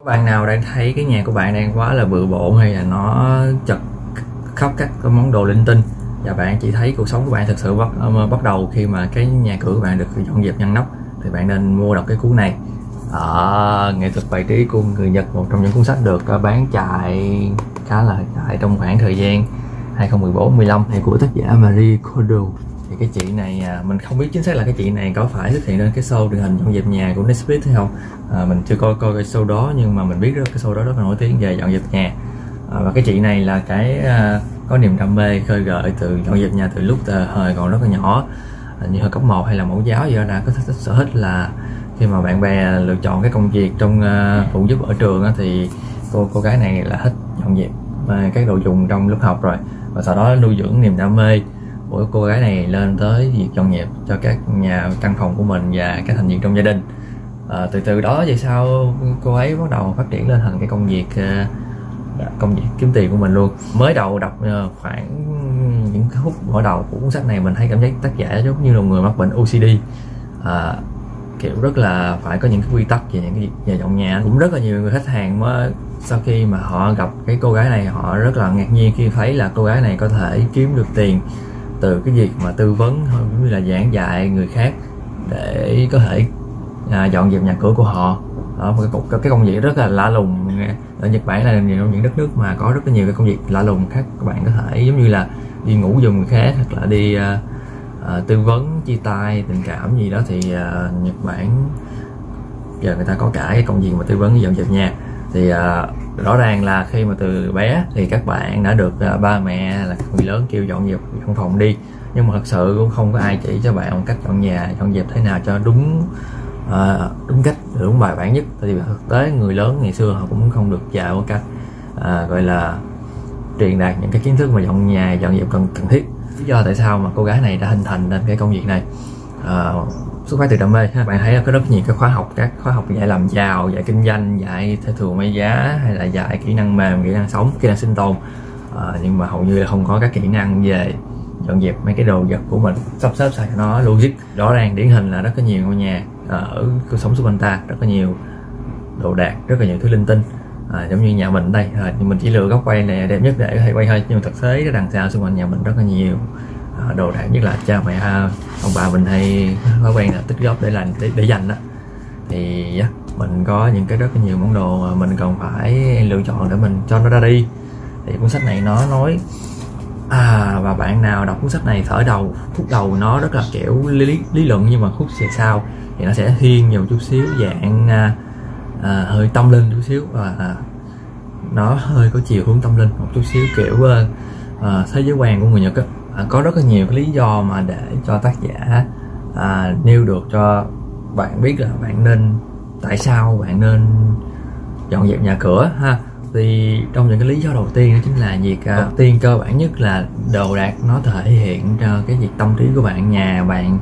Các bạn nào đang thấy cái nhà của bạn đang quá là bừa bộn hay là nó chật khắp các cái món đồ linh tinh, và bạn chỉ thấy cuộc sống của bạn thực sự bắt đầu khi mà cái nhà cửa của bạn được dọn dẹp ngăn nắp, thì bạn nên mua đọc cái cuốn này. Nghệ thuật bày trí của người Nhật, một trong những cuốn sách được bán chạy khá là chạy trong khoảng thời gian 2014-15 này của tác giả Marie Kondo. Thì cái chị này mình không biết chính xác là cái chị này có phải xuất hiện trên cái show truyền hình dọn dẹp nhà của Netflix hay không. Mình chưa coi cái show đó, nhưng mà mình biết cái show đó rất là nổi tiếng về dọn dẹp nhà. Và cái chị này là có niềm đam mê khơi gợi từ dọn dẹp nhà từ lúc thời còn rất là nhỏ, như hồi cấp 1 hay là mẫu giáo gì đó, đã có sở thích là khi mà bạn bè lựa chọn cái công việc trong phụ giúp ở trường thì cô gái này là thích dọn dẹp các đồ dùng trong lớp học rồi, và sau đó nuôi dưỡng niềm đam mê của cô gái này lên tới việc dọn dẹp cho các nhà căn phòng của mình và các thành viên trong gia đình. Từ đó về sau cô ấy bắt đầu phát triển lên thành cái công việc kiếm tiền của mình luôn. Mới đầu đọc khoảng những khúc mở đầu của cuốn sách này, mình thấy cảm giác tác giả giống như là người mắc bệnh OCD, kiểu rất là phải có những cái quy tắc về những cái việc về dọn nhà. Cũng rất là nhiều người khách hàng mới sau khi mà họ gặp cái cô gái này, họ rất là ngạc nhiên khi thấy là cô gái này có thể kiếm được tiền từ cái việc mà tư vấn cũng như là giảng dạy người khác để có thể dọn dẹp nhà cửa của họ. Một cái công việc rất là lạ lùng. Ở Nhật Bản là một trong những đất nước mà có rất là nhiều cái công việc lạ lùng khác. Các bạn có thể giống như là đi ngủ giùm người khác, hoặc là đi tư vấn chia tay tình cảm gì đó, thì Nhật Bản giờ người ta có cả cái công việc mà tư vấn dọn dẹp nhà. Thì rõ ràng là khi mà từ bé thì các bạn đã được ba mẹ là người lớn kêu dọn dẹp căn phòng đi, nhưng mà thật sự cũng không có ai chỉ cho bạn một cách dọn nhà dọn dẹp thế nào cho đúng cách, đúng bài bản nhất. Tại vì thực tế người lớn ngày xưa họ cũng không được dạy một cách gọi là truyền đạt những cái kiến thức mà dọn nhà dọn dẹp cần thiết. Lý do tại sao mà cô gái này đã hình thành nên cái công việc này xuất phát từ đam mê. Bạn thấy có rất nhiều các khóa học dạy làm giàu, dạy kinh doanh, dạy theo thường may giá, hay là dạy kỹ năng mềm, kỹ năng sống, kỹ năng sinh tồn, nhưng mà hầu như là không có các kỹ năng về dọn dẹp mấy cái đồ vật của mình, sắp xếp sao cho nó logic. Rõ ràng điển hình là rất có nhiều ngôi nhà ở cuộc sống xung quanh ta, rất có nhiều đồ đạc, rất là nhiều thứ linh tinh, giống như nhà mình đây. Nhưng mình chỉ lựa góc quay này đẹp nhất để có thể quay thôi, nhưng mà thực tế đằng sau xung quanh nhà mình rất là nhiều đồ đạc, nhất là cha mẹ ông bà mình hay thói quen là tích góp để dành đó. Thì mình có những cái rất là nhiều món đồ mà mình cần phải lựa chọn để mình cho nó ra đi. Thì cuốn sách này nó nói và bạn nào đọc cuốn sách này khúc đầu nó rất là kiểu lý luận, nhưng mà khúc về sau thì nó sẽ thiên nhiều chút xíu dạng hơi tâm linh chút xíu, và nó hơi có chiều hướng tâm linh một chút xíu, kiểu thế giới quan của người Nhật á. Có rất là nhiều cái lý do mà để cho tác giả nêu được cho bạn biết là tại sao bạn nên dọn dẹp nhà cửa ha. Thì trong những cái lý do đầu tiên đó chính là việc đầu tiên cơ bản nhất là đồ đạc nó thể hiện cho cái việc tâm trí của bạn. Nhà bạn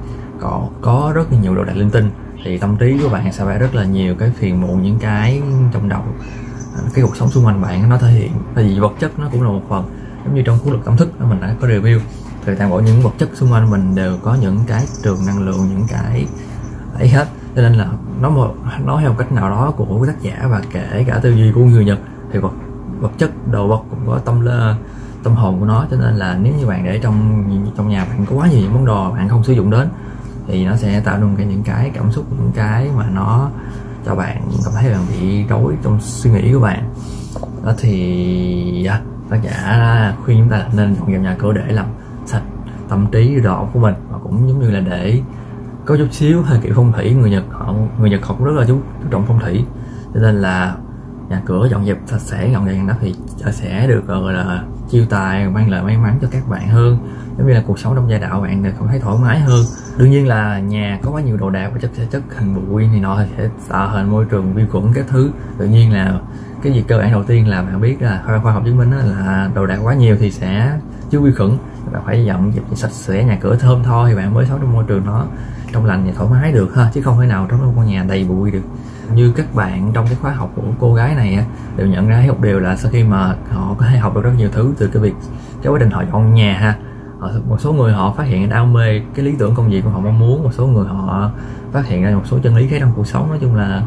có rất là nhiều đồ đạc linh tinh thì tâm trí của bạn sẽ phải rất là nhiều cái phiền muộn, những cái trong đầu, cái cuộc sống xung quanh bạn nó thể hiện. Tại vì vật chất nó cũng là một phần, giống như trong cuốn luật tâm thức mình đã có review, thì toàn bộ những vật chất xung quanh mình đều có những cái trường năng lượng, những cái ấy hết. Cho nên là nó theo một cách nào đó của tác giả và kể cả tư duy của người Nhật, thì vật chất đồ vật cũng có tâm hồn của nó. Cho nên là nếu như bạn để trong nhà bạn có quá nhiều những món đồ bạn không sử dụng đến, thì nó sẽ tạo nên những cái cảm xúc, những cái mà nó cho bạn cảm thấy bạn bị rối trong suy nghĩ của bạn đó. Thì tác giả khuyên chúng ta là nên dọn dẹp nhà cửa để làm sạch tâm trí đầu của mình, và cũng giống như là để có chút xíu hơi kiểu phong thủy. Người Nhật họ cũng rất là chú trọng phong thủy, cho nên là nhà cửa dọn dẹp sạch sẽ gọn gàng đó thì sẽ được gọi là chiêu tài, mang lại may mắn cho các bạn hơn, giống như là cuộc sống trong gia đạo bạn được cảm thấy thoải mái hơn. Đương nhiên là nhà có quá nhiều đồ đạc và chất thành bụi này nọ thì sẽ tạo thành môi trường vi khuẩn các thứ. Tự nhiên là cái việc cơ bản đầu tiên là bạn biết là khoa học chứng minh là đồ đạc quá nhiều thì sẽ chứa vi khuẩn. Bạn phải dọn dẹp sạch sẽ nhà cửa thơm tho thì bạn mới sống trong môi trường nó trong lành và thoải mái được ha, chứ không thể nào trong một con nhà đầy bụi được. Như các bạn trong cái khóa học của cô gái này đều nhận ra một điều là sau khi mà họ có thể học được rất nhiều thứ từ cái quá trình họ dọn nhà ha, một số người họ phát hiện đam mê cái lý tưởng công việc của họ mong muốn, một số người họ phát hiện ra một số chân lý khác trong cuộc sống. Nói chung là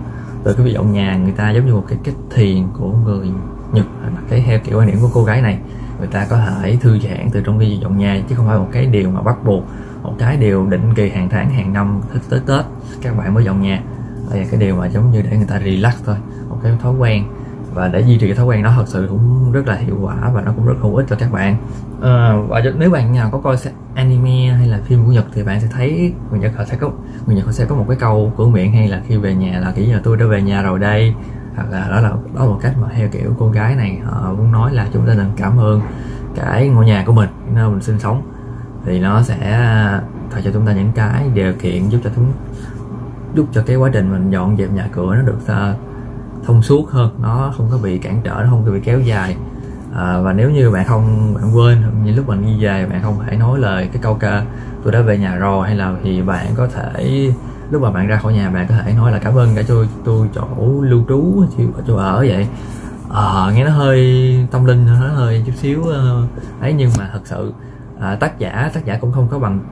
từ cái việc dọn nhà, người ta giống như một cái thiền của người Nhật, cái theo kiểu quan điểm của cô gái này, người ta có thể thư giãn từ trong cái việc dọn nhà, chứ không phải một cái điều mà bắt buộc, một cái điều định kỳ hàng tháng hàng năm tới Tết các bạn mới dọn nhà. Đây là cái điều mà giống như để người ta relax thôi, một cái thói quen, và để duy trì cái thói quen đó thật sự cũng rất là hiệu quả và nó cũng rất hữu ích cho các bạn. Và nếu bạn nào có coi anime hay là phim của Nhật thì bạn sẽ thấy người Nhật họ sẽ có một cái câu cửa miệng, hay là khi về nhà là kiểu như là tôi đã về nhà rồi đây, hoặc là đó là một cách mà theo kiểu cô gái này họ muốn nói là chúng ta nên cảm ơn cái ngôi nhà của mình, nơi mình sinh sống, thì nó sẽ tạo cho chúng ta những cái điều kiện giúp cho cái quá trình mình dọn dẹp nhà cửa nó được thông suốt hơn, nó không có bị cản trở, nó không có bị kéo dài. Và nếu như bạn quên, những lúc mình đi về bạn không thể nói lời cái câu ca tôi đã về nhà rồi, hay là thì bạn có thể lúc mà bạn ra khỏi nhà bạn có thể nói là cảm ơn đã cho tôi chỗ lưu trú, chỗ ở vậy. Nghe nó hơi tâm linh, nó hơi chút xíu ấy, nhưng mà thật sự tác giả cũng không có bằng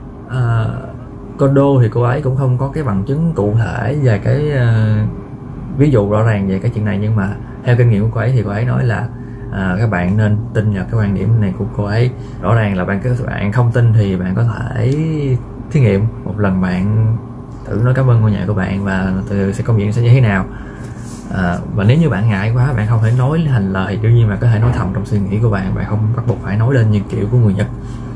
Kondo, thì cô ấy cũng không có cái bằng chứng cụ thể về cái ví dụ rõ ràng về cái chuyện này, nhưng mà theo kinh nghiệm của cô ấy thì cô ấy nói là các bạn nên tin vào cái quan điểm này của cô ấy. Rõ ràng là bạn không tin thì bạn có thể thí nghiệm một lần, bạn thử nói cảm ơn ngôi nhà của bạn và từ sẽ công việc sẽ như thế nào. Và nếu như bạn ngại quá, bạn không thể nói thành lời, đương nhiên bạn có thể nói thầm trong suy nghĩ của bạn, bạn không bắt buộc phải nói lên như kiểu của người Nhật.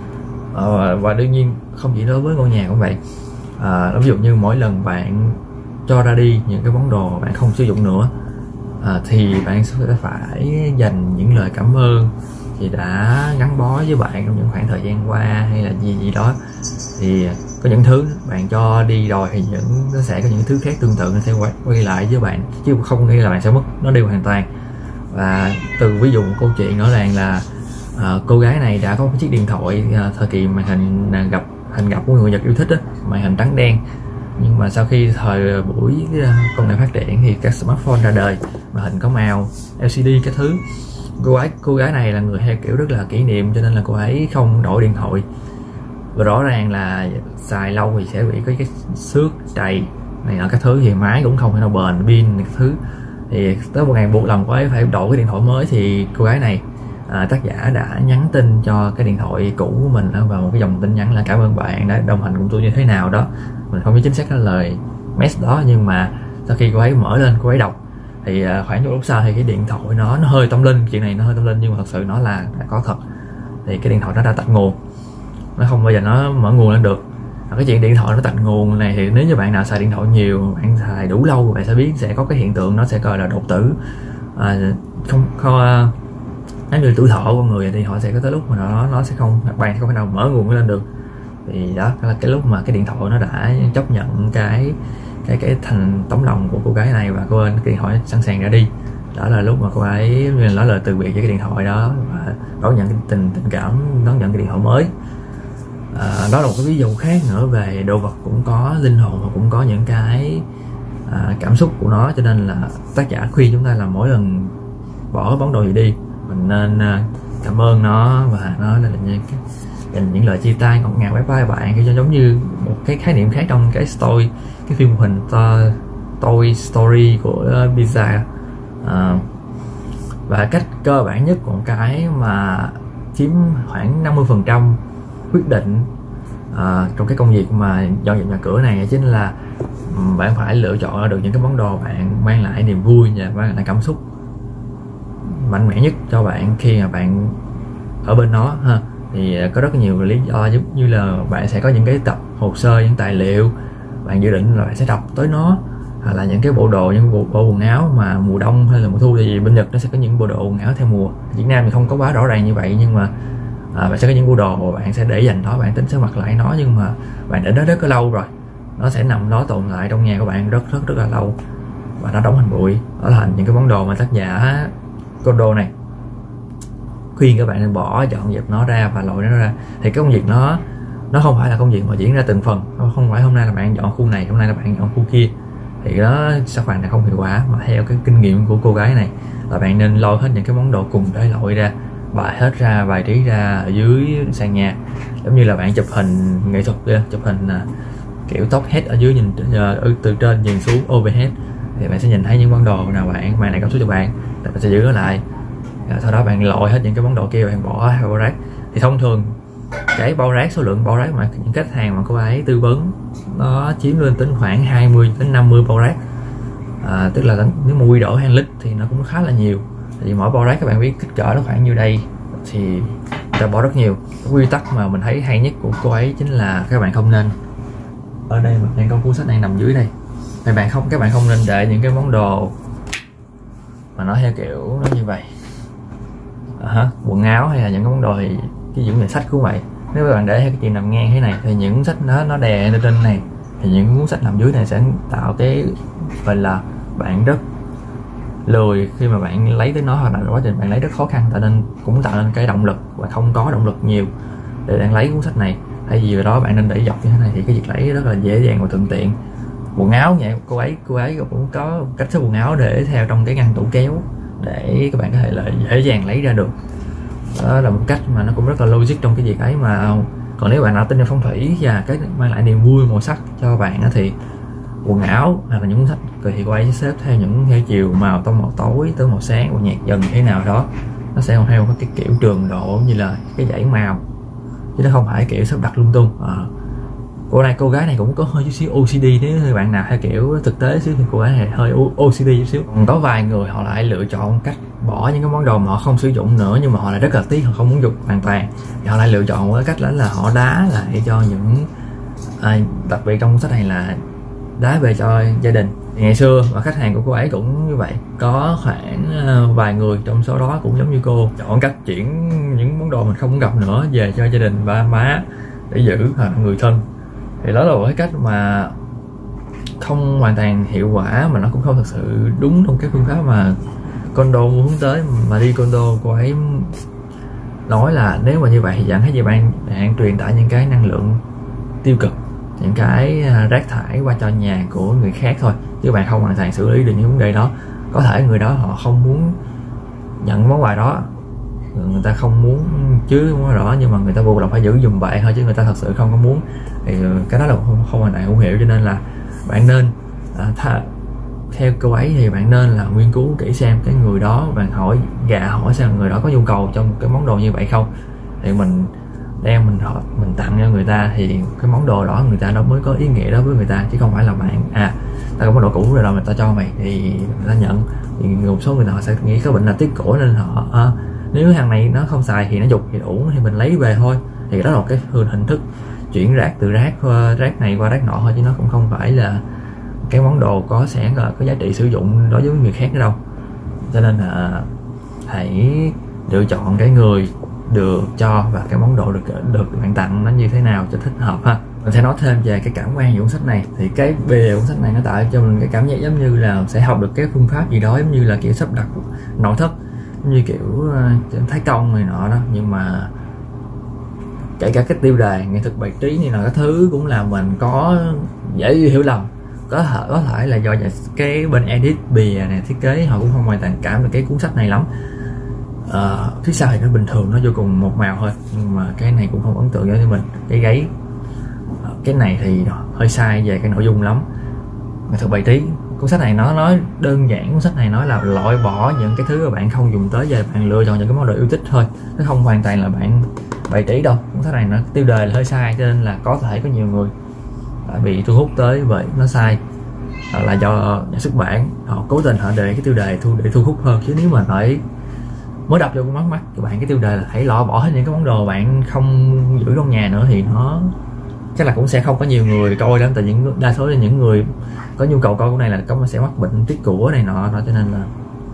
Và đương nhiên không chỉ đối với ngôi nhà cũng vậy. Ví dụ như mỗi lần bạn cho ra đi những cái món đồ bạn không sử dụng nữa, thì bạn sẽ phải dành những lời cảm ơn thì đã gắn bó với bạn trong những khoảng thời gian qua, hay là gì đó. Thì có những thứ bạn cho đi rồi thì nó sẽ có những thứ khác tương tự nó sẽ quay lại với bạn, chứ không nghĩ là bạn sẽ mất nó đi hoàn toàn. Và từ ví dụ một câu chuyện rõ ràng là cô gái này đã có một chiếc điện thoại thời kỳ màn hình hình gặp của người Nhật yêu thích đó, màn hình trắng đen. Nhưng mà sau khi thời buổi công nghệ phát triển thì các smartphone ra đời, màn hình có màu, LCD cái thứ. Cô gái này là người theo kiểu rất là kỷ niệm, cho nên là cô ấy không đổi điện thoại. Và rõ ràng là xài lâu thì sẽ bị cái xước trầy này ở các thứ, thì máy cũng không thể nào bền, pin này các thứ. Thì tới một ngày buộc lòng cô ấy phải đổi cái điện thoại mới, thì cô gái này tác giả đã nhắn tin cho cái điện thoại cũ của mình và một cái dòng tin nhắn là cảm ơn bạn đã đồng hành cùng tôi như thế nào đó. Mình không biết chính xác cái lời message đó, nhưng mà sau khi cô ấy mở lên cô ấy đọc thì khoảng một lúc sau thì cái điện thoại nó hơi tâm linh, chuyện này nó hơi tâm linh nhưng mà thật sự nó là có thật. Thì cái điện thoại nó đã tắt nguồn, nó không bao giờ nó mở nguồn lên được. Cái chuyện điện thoại nó tắt nguồn này thì nếu như bạn nào xài điện thoại nhiều, bạn xài đủ lâu bạn sẽ biết sẽ có cái hiện tượng nó sẽ gọi là đột tử. Nếu như tuổi thọ của con người thì họ sẽ có tới lúc mà nó sẽ không, bạn sẽ không thể nào mở nguồn lên được. Thì đó là cái lúc mà cái điện thoại nó đã chấp nhận cái thành tấm lòng của cô gái này, và cái điện thoại sẵn sàng ra đi. Đó là lúc mà cô ấy nói lời từ biệt với cái điện thoại đó và đón nhận cái tình cảm, đón nhận cái điện thoại mới. Đó là một cái ví dụ khác nữa về đồ vật cũng có linh hồn và cũng có những cái cảm xúc của nó, cho nên là tác giả khuyên chúng ta là mỗi lần bỏ món đồ gì đi mình nên cảm ơn nó, và nó là những lời chia tay ngọt ngào bye bye bạn, cái giống như một cái khái niệm khác trong cái phim hoạt hình Toy Story của Pixar. Và cách cơ bản nhất, một cái mà chiếm khoảng 50% quyết định trong cái công việc mà dọn dẹp nhà cửa này chính là bạn phải lựa chọn được những cái món đồ bạn mang lại niềm vui và mang lại cảm xúc mạnh mẽ nhất cho bạn khi mà bạn ở bên nó ha. Thì có rất nhiều lý do, giống như là bạn sẽ có những cái tập hồ sơ, những tài liệu bạn dự định là bạn sẽ đọc tới nó, hoặc là những cái bộ đồ, những bộ quần áo mà mùa đông hay là mùa thu, thì bên Nhật nó sẽ có những bộ đồ quần áo theo mùa. Việt Nam thì không có quá rõ ràng như vậy, nhưng mà bạn sẽ có những bộ đồ bạn sẽ để dành đó, bạn tính sẽ mặc lại nó, nhưng mà bạn để nó rất là lâu rồi, nó sẽ nằm đó tồn tại trong nhà của bạn rất là lâu và nó đóng thành bụi. Đó là những cái món đồ mà tác giả Kondo này khuyên các bạn nên bỏ, dọn dẹp nó ra và lội nó ra. Thì cái công việc nó không phải là công việc mà diễn ra từng phần, không phải hôm nay là bạn dọn khu này, hôm nay là bạn dọn khu kia, thì đó sao bạn là không hiệu quả. Mà theo cái kinh nghiệm của cô gái này là bạn nên lôi hết những cái món đồ cùng để lội ra, bài hết ra, bài trí ra ở dưới sàn nhà, giống như là bạn chụp hình nghệ thuật, chụp hình kiểu top head ở dưới nhìn từ trên nhìn xuống overhead, thì bạn sẽ nhìn thấy những món đồ nào bạn này cảm xúc cho bạn sẽ giữ nó lại. Sau đó bạn lội hết những cái món đồ kia, bạn bỏ vào bao rác. Thì thông thường cái bao rác, số lượng bao rác mà những khách hàng mà cô ấy tư vấn nó chiếm lên đến khoảng 20 đến 50 bao rác. Tức là nếu mà quy đổi 2 lít thì nó cũng khá là nhiều. Thì mỗi bao rác các bạn biết kích cỡ nó khoảng như đây thì người ta bỏ rất nhiều. Quy tắc mà mình thấy hay nhất của cô ấy chính là các bạn không nên, ở đây mình đang có cuốn sách đang nằm dưới đây, thì các bạn không nên để những cái món đồ mà nó theo kiểu nó như vậy, quần áo hay là những cái món đồ thì cái những quyển sách của vậy. Nếu các bạn để theo cái chuyện nằm ngang thế này thì những sách nó đè lên trên này, thì những cuốn sách nằm dưới này sẽ tạo cái gọi là bạn rất lười khi mà bạn lấy tới nó, hoặc là quá trình bạn lấy rất khó khăn, nên cũng tạo nên cái động lực và không có động lực nhiều để bạn lấy cuốn sách này. Thay vì đó bạn nên để dọc như thế này thì cái việc lấy rất là dễ dàng và thuận tiện. Quần áo vậy, cô ấy cũng có cách xếp quần áo để theo trong cái ngăn tủ kéo để các bạn có thể là dễ dàng lấy ra được. Đó là một cách mà nó cũng rất là logic trong cái việc ấy mà. Còn nếu bạn nào tin vào phong thủy và cái mang lại niềm vui màu sắc cho bạn thì quần áo hoặc là những cuốn sách thì cô ấy sẽ xếp theo những theo chiều màu, tông màu tối tới màu sáng và nhạt dần thế nào đó. Nó sẽ không theo cái kiểu trường độ như là cái dãy màu, chứ nó không phải kiểu sắp đặt lung tung. Cô gái này cũng có hơi chút xíu OCD, nếu bạn nào theo kiểu thực tế xíu thì cô gái này hơi OCD chút xíu. Còn có vài người họ lại lựa chọn cách bỏ những cái món đồ mà họ không sử dụng nữa nhưng mà họ lại rất là tiếc, họ không muốn dùng hoàn toàn, thì họ lại lựa chọn cái cách đó là họ đá lại cho những đặc biệt trong sách này là đá về cho gia đình. Ngày xưa và khách hàng của cô ấy cũng như vậy, có khoảng vài người trong số đó cũng giống như cô, chọn cách chuyển những món đồ mình không muốn gặp nữa về cho gia đình, ba má để giữ, hoặc người thân. Thì đó là một cái cách mà không hoàn toàn hiệu quả, mà nó cũng không thực sự đúng trong cái phương pháp mà condo hướng tới. Mà đi condo cô ấy nói là nếu mà như vậy thì chẳng thấy gì bạn truyền tải những cái năng lượng tiêu cực, những cái rác thải qua cho nhà của người khác thôi, chứ bạn không hoàn toàn xử lý được những vấn đề đó. Có thể người đó họ không muốn nhận món quà đó, người ta không muốn chứ món quà đó, nhưng mà người ta buộc lòng phải giữ giùm bạn thôi, chứ người ta thật sự không có muốn, thì cái đó là không hoàn toàn hữu hiệu. Cho nên là bạn nên theo cô ấy thì bạn nên là nghiên cứu kỹ xem cái người đó, bạn hỏi xem người đó có nhu cầu trong cái món đồ như vậy không, thì mình đem mình tặng cho người ta thì cái món đồ đó người ta nó mới có ý nghĩa đó với người ta, chứ không phải là bạn ta có món đồ cũ rồi người ta cho mày thì người ta nhận. Thì một số người họ sẽ nghĩ có bệnh là tiếc của, nên họ nếu hàng này nó không xài thì nó dục thì đủ thì mình lấy về thôi. Thì đó là một cái hình thức chuyển rác từ rác này qua rác nọ thôi, chứ nó cũng không phải là cái món đồ có giá trị sử dụng đối với người khác nữa đâu. Cho nên là hãy lựa chọn cái người được cho và cái món đồ được bạn tặng nó như thế nào cho thích hợp ha. Mình sẽ nói thêm về cái cảm quan của cuốn sách này. Thì cái bìa cuốn sách này nó tạo cho mình cái cảm giác giống như là sẽ học được cái phương pháp gì đó, giống như là kiểu sắp đặt nội thất, như kiểu Thái Công này nọ đó. Nhưng mà kể cả cái tiêu đề nghệ thuật bài trí này nọ các thứ cũng là mình có dễ hiểu lầm. Có thể là do cái bên edit bìa này thiết kế họ cũng không hoàn toàn cảm được cái cuốn sách này lắm. Phía sau thì nó bình thường, nó vô cùng một màu thôi, nhưng mà cái này cũng không ấn tượng với mình. Cái gáy cái này thì hơi sai về cái nội dung lắm. Nghệ thuật bài trí, cuốn sách này nó nói đơn giản, cuốn sách này nói là loại bỏ những cái thứ mà bạn không dùng tới, và bạn lựa chọn những cái món đồ yêu thích thôi, nó không hoàn toàn là bạn bài trí đâu. Cuốn sách này nó tiêu đề là hơi sai, cho nên là có thể có nhiều người bị thu hút tới vậy nó sai, là do nhà xuất bản họ cố tình họ để cái tiêu đề để thu hút hơn. Chứ nếu mà mới đọc vô mắt các bạn cái tiêu đề là hãy loại bỏ hết những cái món đồ bạn không giữ trong nhà nữa, thì nó chắc là cũng sẽ không có nhiều người coi lắm. Tại đa số là những người có nhu cầu coi cái này là sẽ mắc bệnh tiếc của này nọ đó. Cho nên là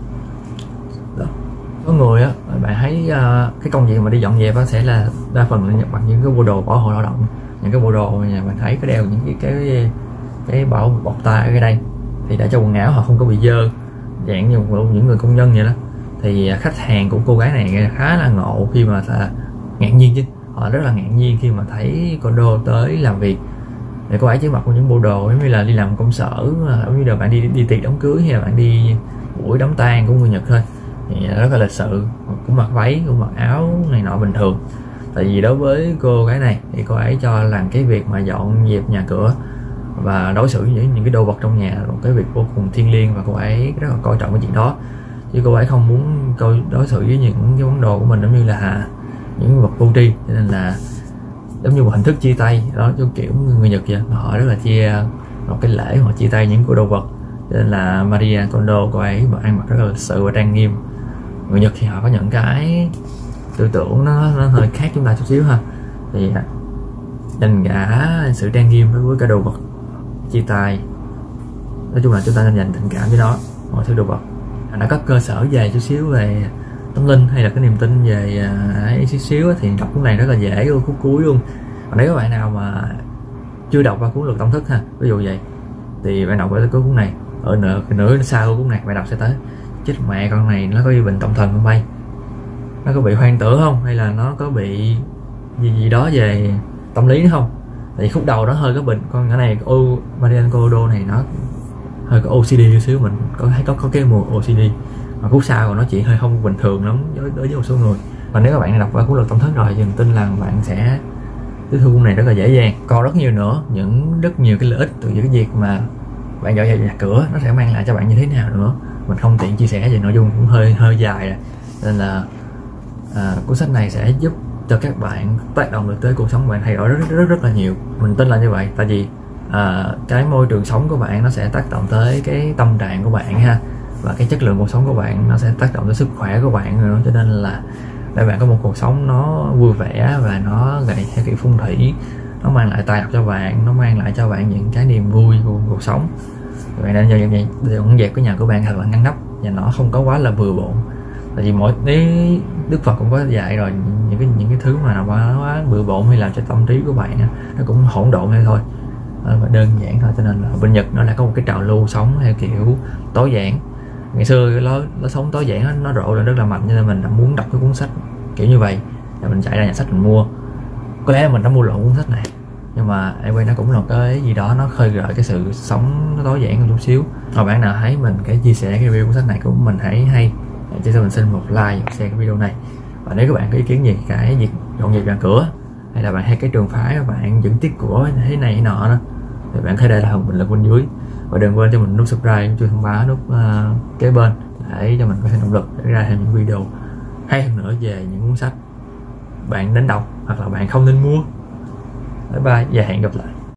đó. Có người á, bạn thấy cái công việc mà đi dọn dẹp đó sẽ là đa phần là bằng những cái bộ đồ bảo hộ lao động, những cái bộ đồ mà bạn thấy có đeo những cái bảo bọc tay ở đây thì để cho quần áo họ không có bị dơ, dạng như những người công nhân vậy đó. Thì khách hàng của cô gái này khá là ngộ khi mà ngạc nhiên, chứ họ rất là ngạc nhiên khi mà thấy condo tới làm việc để cô ấy chỉ mặc những bộ đồ giống như là đi làm công sở, giống như là bạn đi tiệc đám cưới hay là bạn đi buổi đám tang của người Nhật thôi, thì rất là lịch sự, cũng mặc váy cũng mặc áo này nọ bình thường. Tại vì đối với cô gái này thì cô ấy cho làm cái việc mà dọn dẹp nhà cửa và đối xử với những cái đồ vật trong nhà là một cái việc vô cùng thiêng liêng, và cô ấy rất là coi trọng cái chuyện đó, chứ cô ấy không muốn đối xử với những cái món đồ của mình giống như là những vật vô tri. Cho nên là giống như một hình thức chia tay đó, cho kiểu người Nhật vậy, họ rất là chia một cái lễ, họ chia tay những cái đồ vật. Cho nên là Maria Kondo cô ấy ăn mặc rất là lịch sự và trang nghiêm. Người Nhật thì họ có những cái tư tưởng nó hơi khác chúng ta chút xíu ha, thì dành cả sự trang nghiêm đối với cái đồ vật, chia tay. Nói chung là chúng ta nên dành tình cảm với nó, mọi thứ đồ vật. Đã có cơ sở về chút xíu về tâm linh hay là cái niềm tin về chút xíu thì đọc cuốn này rất là dễ luôn, khúc cuối luôn. Còn nếu các bạn nào mà chưa đọc qua cuốn Luật Tâm Thức ha, ví dụ vậy, thì bạn đọc cái cuốn này ở nửa sau cuốn này bạn đọc sẽ tới chết mẹ con này nó có bị bệnh tâm thần không bay, nó có bị hoang tưởng không, hay là nó có bị gì đó về tâm lý không. Tại vì khúc đầu nó hơi có bệnh, con cái này Maria Kondo này nó hơi có OCD chút xíu, mình có cái mùi OCD, mà khúc sau của nó chỉ hơi không bình thường lắm đối với một số người. Và nếu các bạn đọc qua cuốn Luật Tâm Thức rồi thì mình tin là bạn sẽ tiếp thu cuốn này rất là dễ dàng. Còn rất nhiều nữa, rất nhiều cái lợi ích từ những cái việc mà bạn dọn dẹp nhà cửa nó sẽ mang lại cho bạn như thế nào nữa, mình không tiện chia sẻ về nội dung cũng hơi dài rồi. Nên là cuốn sách này sẽ giúp cho các bạn tác động được tới cuộc sống bạn thay đổi rất là nhiều. Mình tin là như vậy, tại vì cái môi trường sống của bạn nó sẽ tác động tới cái tâm trạng của bạn ha, và cái chất lượng cuộc sống của bạn nó sẽ tác động tới sức khỏe của bạn nữa. Cho nên là để bạn có một cuộc sống nó vui vẻ và nó gầy theo kiểu phong thủy, nó mang lại tài lộc cho bạn, nó mang lại cho bạn những cái niềm vui của cuộc sống. Vậy nên dọn dẹp cái nhà của bạn thật là ngăn nắp và nó không có quá là bừa bộn. Tại vì mỗi Đức Phật cũng có dạy rồi, những cái thứ mà nó quá bừa bộn hay làm cho tâm trí của bạn nó cũng hỗn độn hay thôi, và đơn giản thôi. Cho nên là bên Nhật nó lại có một cái trào lưu sống theo kiểu tối giản. Ngày xưa nó sống tối giản nó rộ lên rất là mạnh, cho nên mình đã muốn đọc cái cuốn sách kiểu như vậy, và mình chạy ra nhà sách mình mua. Có lẽ là mình đã mua lộn cuốn sách này, nhưng mà anyway nó cũng là cái gì đó nó khơi gợi cái sự sống nó tối giản hơn chút xíu. Và bạn nào thấy mình cái chia sẻ cái review cuốn sách này của mình thấy hay cho mình xin một like và share cái video này. Và nếu các bạn có ý kiến gì cái việc dọn dẹp nhà cửa, hay là bạn hay cái trường phái của bạn dẫn tiết của thế này thế nọ đó, thì bạn có thể để lại bình luận bên dưới. Và đừng quên cho mình nút subscribe, chuông thông báo, nút kế bên để cho mình có thêm động lực để ra thêm những video hay hơn nữa về những cuốn sách bạn nên đọc hoặc là bạn không nên mua. Bye bye và hẹn gặp lại.